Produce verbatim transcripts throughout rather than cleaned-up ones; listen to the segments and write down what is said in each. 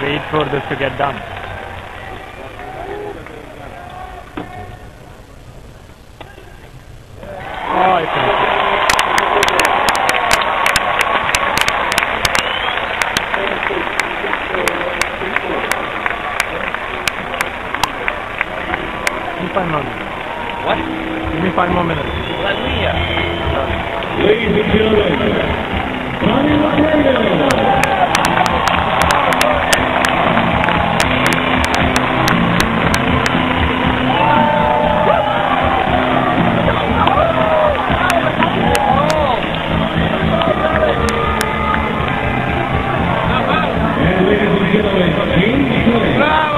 wait for this to get done. Oh, I finished it. Give me five more minutes. What? Give me five more minutes. Let me, uh... Ladies and gentlemen, Robredo. And ladies and gentlemen, James Clay.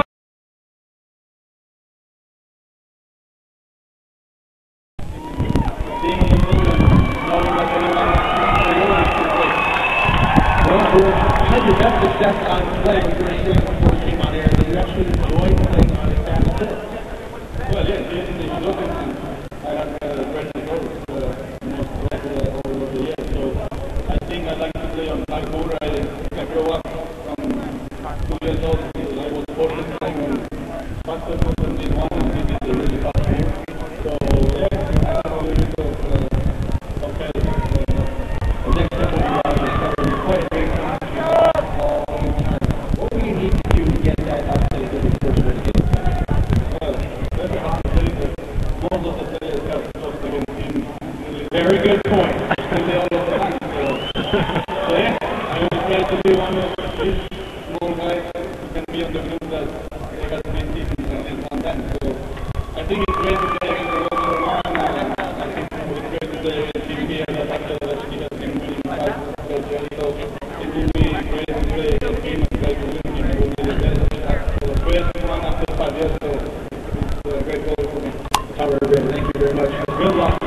Had your best success on play when you were sitting before you came on air, did you actually enjoy playing on a fast pitch? Well, yes, yes, if you look at I have uh, pressure goals uh, most likely over the years, so I think I'd like to play on high motor. I, I grew up from two years old, I was fortunate playing on faster than this one, and this is a really fast game. So, yeah, I have a little bit of uh, of help. Uh, the next step will be out is to play a great time. What do you need to do to get that up to the first one game? Well, that's hard to say, but most of the players have just against teams. Very good point. And they all look fast, so, so yeah, I always try to be one of these small guys who can be on the field that they got three seasons and then one time. So I think it's great to play against the Robredo one, and I think it's great to play against team here that after that he has been winning five straight years. So it will be great to play against him and try to win him. It will be the best uh, the first one after five years. So it's a great goal for me. Robredo, thank you very much. Good luck.